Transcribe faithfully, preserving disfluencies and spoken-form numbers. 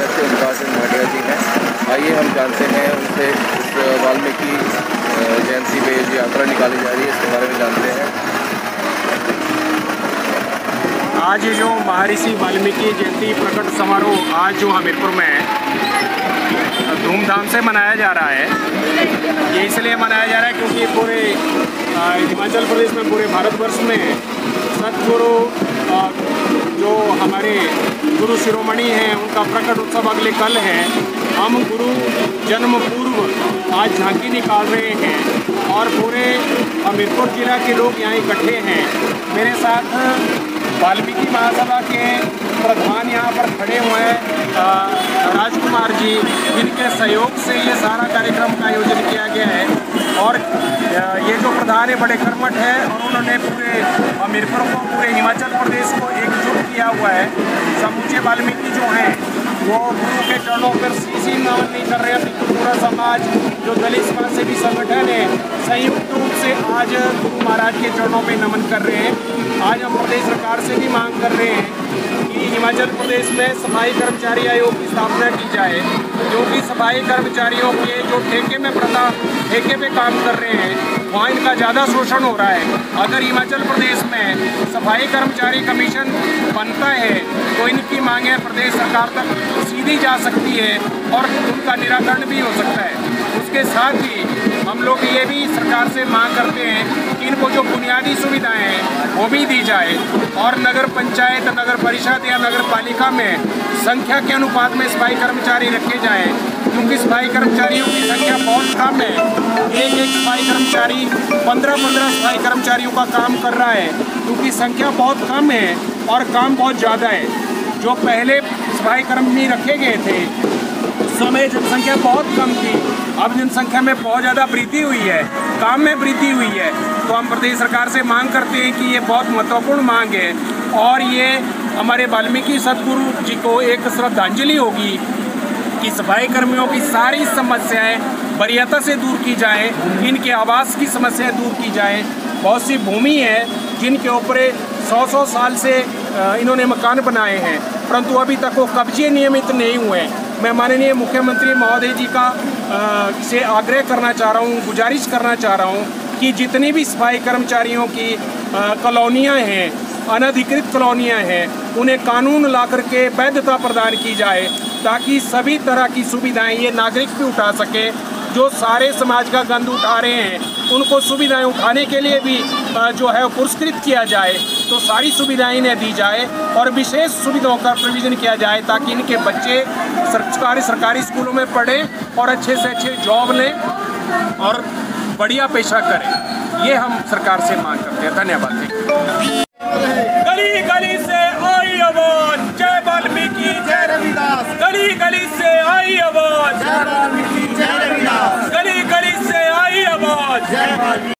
से ओमकार सिंह भाटिया जी हैं। आइए हम जानते हैं उनसे इस वाल्मीकि जयंती पे जो यात्रा निकाली जा रही है इसके बारे में जानते हैं। आज जो महर्षि वाल्मीकि जयंती प्रकट समारोह आज जो हमीरपुर में धूमधाम से मनाया जा रहा है। ये इसलिए मनाया जा रहा है क्योंकि पूरे हिमाचल प्रदेश में, पूरे भारतवर्ष में सतगुरु जो हमारे गुरु शिरोमणि हैं उनका प्रकट उत्सव अगले कल है। हम गुरु जन्म पूर्व आज झांकी निकाल रहे हैं और पूरे हमीरपुर जिला के लोग यहाँ इकट्ठे हैं। मेरे साथ वाल्मीकि महासभा के प्रधान यहाँ पर खड़े हुए हैं राजकुमार जी, जिनके सहयोग से ये सारा कार्यक्रम का आयोजन किया गया है। और ये जो प्रधान है बड़े कर्मठ है और उन्होंने पूरे हमीरपुर को, पूरे हिमाचल प्रदेश को एकजुट किया हुआ है। समूचे वाल्मीकि जो हैं वो गुरु के चरणों पर सीसी नमन नहीं कर रहे हैं। पूरा समाज जो दलित समाज सेवी संगठन है संयुक्त रूप से आज गुरु महाराज के चरणों पे नमन कर रहे हैं। आज हम प्रदेश सरकार से भी मांग कर रहे हैं कि हिमाचल प्रदेश में सफाई कर्मचारी आयोग की स्थापना की जाए, क्योंकि सफाई कर्मचारियों के जो ठेके में प्रथा ठेके पे काम कर रहे हैं वहाँ इनका ज़्यादा शोषण हो रहा है। अगर हिमाचल प्रदेश में सफाई कर्मचारी कमीशन बनता है तो इनकी मांगें प्रदेश सरकार तक सीधी जा सकती है और उनका निराकरण भी हो सकता है। उसके साथ ही हम लोग ये भी सरकार से मांग करते हैं कि इनको जो बुनियादी सुविधाएं हैं वो भी दी जाए और नगर पंचायत, नगर परिषद या नगर पालिका में संख्या के अनुपात में सफाई कर्मचारी रखे जाएं, क्योंकि सफाई कर्मचारियों की संख्या बहुत कम है। एक एक सफाई कर्मचारी पंद्रह पंद्रह सफाई कर्मचारियों का काम कर रहा है, क्योंकि संख्या बहुत कम है और काम बहुत ज़्यादा है। जो पहले सफाई कर्मी रखे गए थे उस समय जनसंख्या बहुत कम थी, अब जनसंख्या में बहुत ज़्यादा वृद्धि हुई है, काम में वृद्धि हुई है। तो हम प्रदेश सरकार से मांग करते हैं कि ये बहुत महत्वपूर्ण मांग है और ये हमारे वाल्मीकि सतगुरु जी को एक श्रद्धांजलि होगी कि सफाई कर्मियों की सारी समस्याएं वरीयता से दूर की जाए, इनके आवास की समस्याएं दूर की जाए। बहुत सी भूमि है जिनके ऊपर सौ सौ साल से इन्होंने मकान बनाए हैं, परंतु अभी तक वो कब्जे नियमित नहीं हुए। मैं माननीय मुख्यमंत्री महोदय जी का आ, से आग्रह करना चाह रहा हूँ, गुजारिश करना चाह रहा हूँ कि जितनी भी सफाई कर्मचारियों की कॉलोनियाँ हैं, अनधिकृत कॉलोनियाँ हैं, उन्हें कानून ला करके वैधता प्रदान की जाए ताकि सभी तरह की सुविधाएं ये नागरिक भी उठा सके। जो सारे समाज का गंद उठा रहे हैं उनको सुविधाएं उठाने के लिए भी जो है पुरस्कृत किया जाए, तो सारी सुविधाएं इन्हें दी जाए और विशेष सुविधाओं का प्रोविज़न किया जाए ताकि इनके बच्चे सरकारी सरकारी स्कूलों में पढ़ें और अच्छे से अच्छे जॉब लें और बढ़िया पेशा करें। ये हम सरकार से मांग करते हैं। धन्यवाद।